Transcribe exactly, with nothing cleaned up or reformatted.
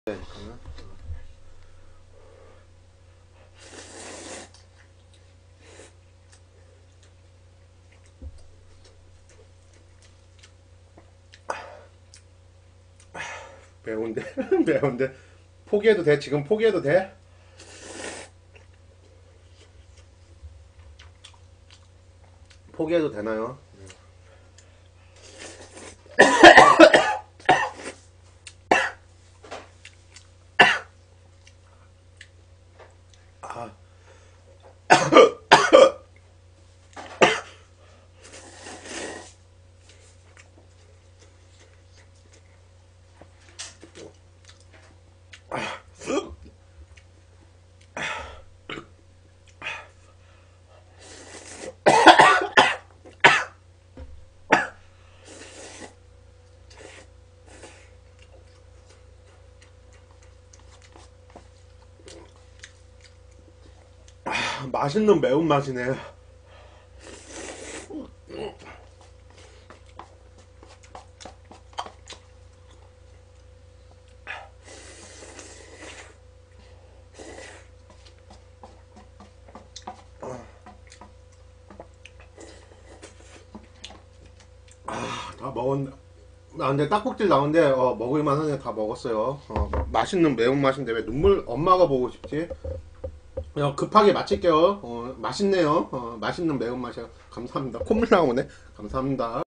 매운데 매운데 포기해도 돼? 지금 포기해도 돼? 포기해도 되나요? 아. 맛있는 매운맛이네. 아, 다 먹었네. 아, 근데 딱꼭질 나오는데 어, 먹을만 하네. 다 먹었어요. 어, 맛있는 매운맛인데 왜 눈물 엄마가 보고 싶지? 그냥 급하게 마칠게요. 어, 맛있네요. 어, 맛있는 매운맛이요. 감사합니다. 콧물 나오네. 감사합니다.